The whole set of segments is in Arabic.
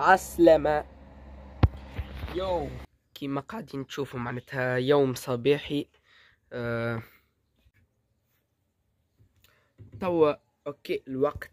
عالسلامة. يو كيما قاعدين تشوفوا معناتها يوم صباحي. توا اوكي الوقت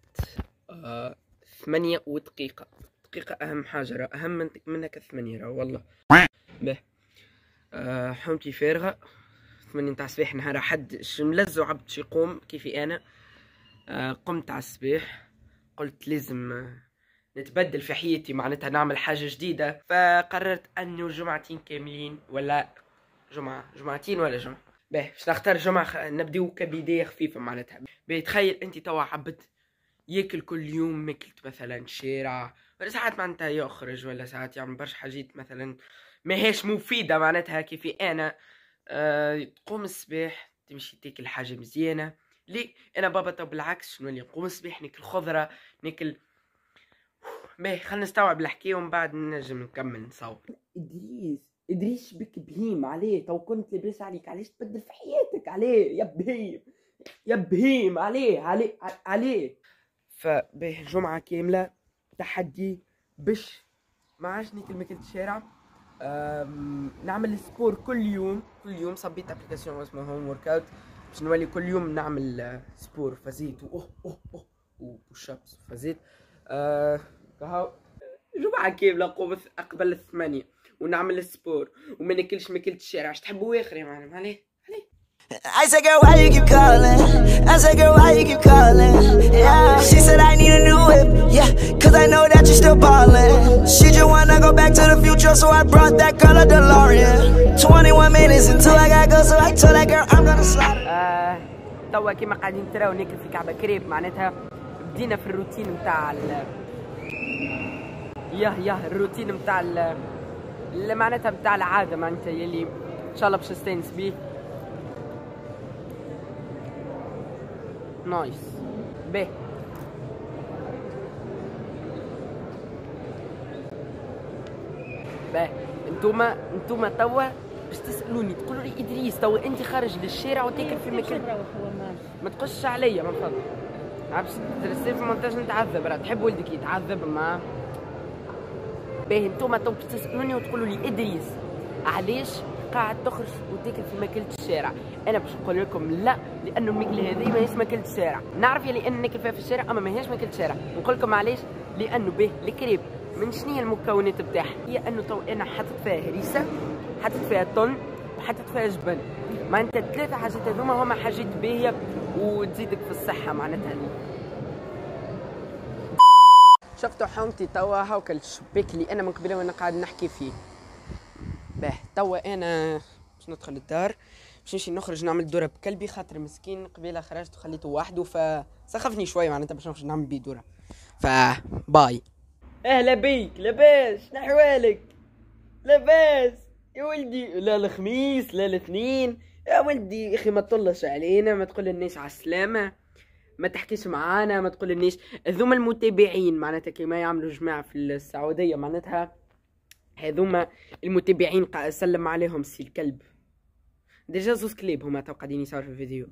8 ودقيقة. دقيقة أهم حاجة، راه أهم منك 8 راه والله. به حومتي فارغة 8 نتاع الصباح، نهار حد ملزو عبد يقوم كيفي أنا. قمت على الصباح قلت لازم نتبدل في حياتي، معناتها نعمل حاجة جديدة. فقررت أنه جمعتين كاملين ولا جمعتين ولا جمعة. باش نختار جمعة نبداو كبداية خفيفة معناتها. تخيل انت توا عبد ياكل كل يوم ماكلت مثلا شارع، ولا ساعات معناتها يخرج، ولا ساعات يعمل برشا حاجات مثلا ماهيش مفيدة معناتها كيفي انا. تقوم الصباح تمشي تاكل حاجة مزيانة. ليه انا بابا تو بالعكس، شنو اللي نقوم الصباح ناكل خضرة ناكل. باهي خلينا نستوعب الحكاية ومن بعد نجم نكمل نصور. ادريس بك بهيم عليه، تو كنت لاباس عليك، علاش تبدل في حياتك عليه يا بهيم يا بهيم؟ عليه. فباه جمعة كاملة تحدي باش ما عادش ناكل ماكلة الشارع. نعمل سبور كل يوم صبيت ابليكاسيون اسمها هوم ورك اوت باش نولي كل يوم نعمل سبور فزيت وبوش ابس فزيت. كهو جمعة كاملة قوم قبل 8 ونعمل السبور وما ناكلش ماكلة الشارع. اش تحبوا اخر يا معلم؟ عليه. I said, girl, why you keep calling? I said, girl, why you keep calling? Yeah, she said I need a new whip. Yeah, cause I know that you're still ballin'. She just wanna go back to the future, so I brought that color DeLorean. 21 minutes until I gotta go, so I told that girl I'm gonna slide. توا كيما قاعدين تراو ناكل في كعبة كريب، معناتها بدينا في الروتين متاع الروتين متاع معناتها متاع العادة، معناتها يلي ان شاء الله باش نستانس بيه. نايس. باهي انتوما توا باش تسالوني تقولوا لي ادريس توا انت خارج للشارع وتاكل في مكان، ما تقصش عليا من فضلك. باش تدرسي في مونتاج نتعذب، راه تحب ولدك يتعذب ما. باهي انتوما تو باش تسالوني وتقولوا لي ادريس علاش قاعد تخرج وتاكل في ماكلة الشارع؟ انا باش نقول لكم لا، لانه الماكله هذه ماهيش ماكلة الشارع. نعرف يلي ان ناكل فيها في الشارع اما ماهيش ماكلة الشارع. نقول لكم علاش، لانه به الكريب من شنو هي المكونات بتاعها؟ هي انه تو انا حطيت فيها هريسه، حطيت فيها طن، وحطيت فيها جبن. معناتها الثلاثه حاجات هذوما هما حاجات باهيه وتزيدك في الصحه معناتها. شفتوا حومتي توا هاكا الشباك اللي انا من قبل وانا قاعد نحكي فيه. باه توا انا باش ندخل الدار باش نمشي نخرج نعمل دوره بكلبي، خاطر مسكين قبيله خرجت وخليته وحده فسخفني شويه معناتها باش نخرج نعمل بيه دوره. باي. اهلا بيك، لاباس؟ نحوالك؟ لاباس يا ولدي؟ لا الخميس لا الاثنين يا ولدي. يا اخي ما تطلش علينا، ما تقول للناس على السلامه، ما تحكيش معانا، ما تقول للناس. هذوما المتابعين معناتها كيما يعملوا جماعه في السعوديه، معناتها هذوما المتابعين سلم عليهم سي الكلب. ديجا زوز كليب هما تو قاعدين يصوروا في الفيديو.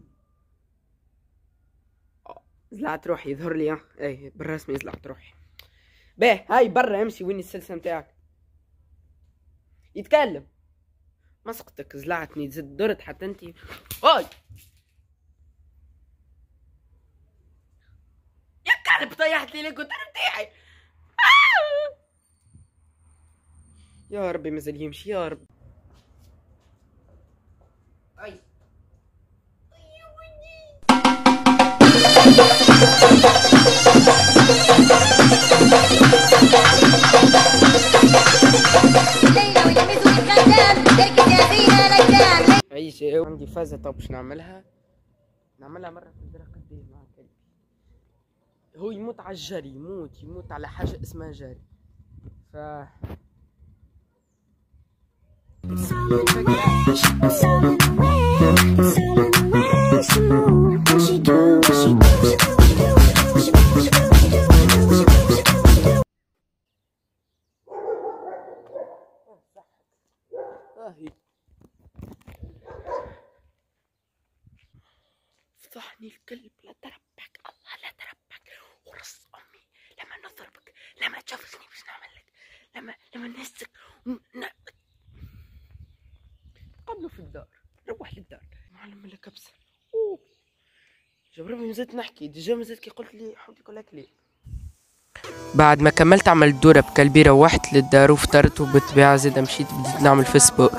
زلعت روحي يظهر لي. اي بالرسمي زلعت روحي. باه هاي برا امشي. وين السلسله نتاعك؟ يتكلم. مسقتك زلعتني زد درت حتى انتي. هاي يا كلب طيحت لي الكوتر نتاعي. يا ربي مازال يمشي يا رب. اي عيش عندي فازة طب باش نعملها مرة في الدرا قديه مع كلبي. هو يموت على الجري، يموت على حاجة اسمها جري. ف فضحني الكلب. لا تربك الله لا تربك ورص امي لما نضربك لما تشوفني باش نعمل لك. لما نهزك قبله في الدار، روح للدار معلم لك كبسة. جبربي مازلت نحكي ديجا مازلت كي قلت لي حاولت يقول لك ليه. بعد ما كملت عملت دورة بكلبي روحت للدار وفطرت وبالطبيعة زيدا مشيت بديت نعمل في سبور.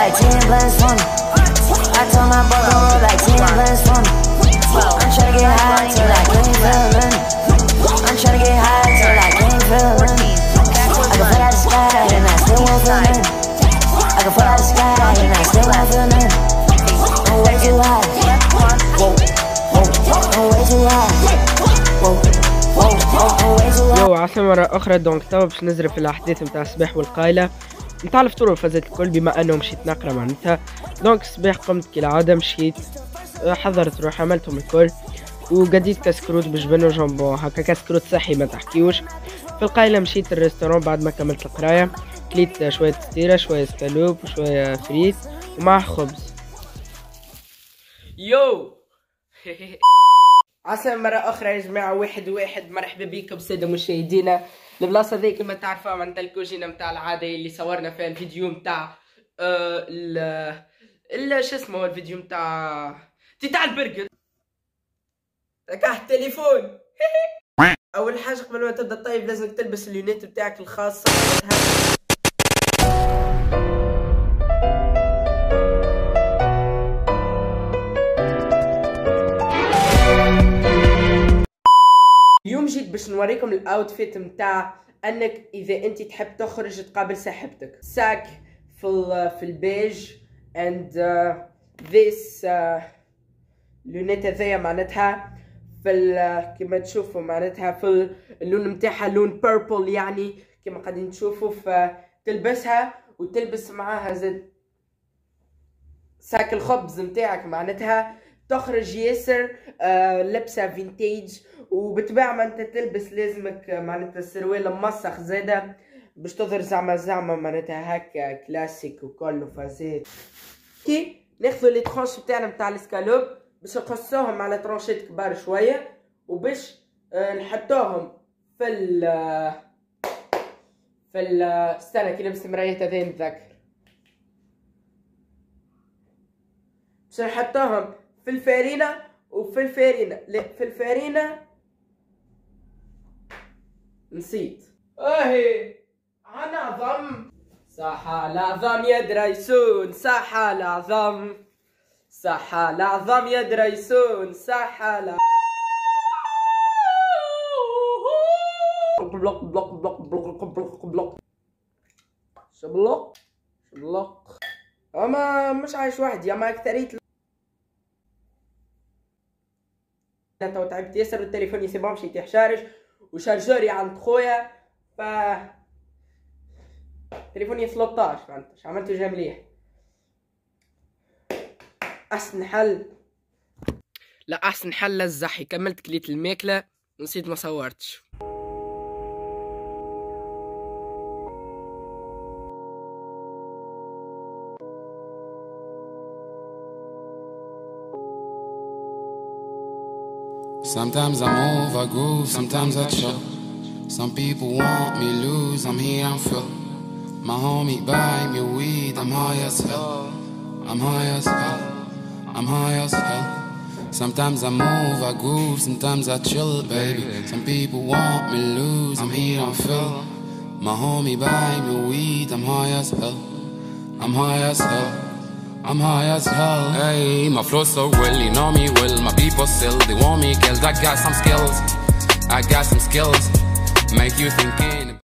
يو عسى مرة أخرى دونك توا باش نزرب في الأحداث متاع الصباح والقايلة متاع الفطور والفازات الكل، بما أنه مشيت نقرا معناتها. دونك الصباح قمت كالعادة مشيت حضرت روحي عملتهم الكل وقديت كسكروت بجبن وجامبون هكا كسكروت صحي ما تحكيوش. في القايلة مشيت الريستورون بعد ما كملت القراية، كليت شوية فطيرة شوية سكالوب وشوية فريت ومع خبز. يو عسى مرة أخرى يا جماعة واحد مرحبا بكم سادة مشاهدينا. البلاصة ذي كما تعرفوا معناتها الكوجينة متاع العادة اللي صورنا فيها الفيديو متاع شو اسمه الفيديو متاع البرجر. تكح التليفون. أول حاجة قبل ما تبدا طيب لازم تلبس اللونات بتاعك الخاصة. اليوم جيت باش نوريكم الاوتفيت متاع انك اذا انت تحب تخرج تقابل صاحبتك. ساك في البيج and this لونات هذيا معناتها في كما تشوفوا معناتها في اللون متاعها لون بيربل يعني كما قاعدين تشوفوا، فتلبسها وتلبس معاها زد ساك الخبز متاعك معناتها تخرج ياسر لبسه فينتاج. وبالطبيعة ما انت تلبس لازمك معناتها السروال ممسخ زاده باش تظهر زعما معناتها هكا كلاسيك وكل وفازات. كي ناخذوا لي ترونش بتاعنا متاع الاسكالوب باش نقصوهم على ترونشات كبار شويه وباش نحطوهم في استنى كي لبس مراية هذين نتذكر باش نحطوهم في الفارينة في الفارينة نسيت اهي عنعظم صحة العظام يا دريسون صحة العظام صحة العظام يا دريسون صحة العظام. بلوك بلوك بلوك بلوك بلوك بلوك شبلوك شبلوك. اما مش عايش وحدي اما اكتريت تو تعبت ياسر والتليفون يسيبهم مشي يطيح شارج وشارجوري عند خويا ف تليفوني 13 فهمتش عملته جا مليح. احسن حل لا احسن حل الزحي. كملت كليت الماكله ونسيت ما صورتش. Sometimes I move, I groove, sometimes I chill. Some people want me lose, I'm here, I'm full. My homie buy me weed, I'm high as hell. I'm high as hell, I'm high as hell. Sometimes I move, I groove, sometimes I chill, baby. Some people want me lose, I'm here, I'm full. My homie buy me weed, I'm high as hell. I'm high as hell. I'm high as hell. Hey, my flow so well, you know me well. My people still, they want me killed. I got some skills. I got some skills. Make you thinking.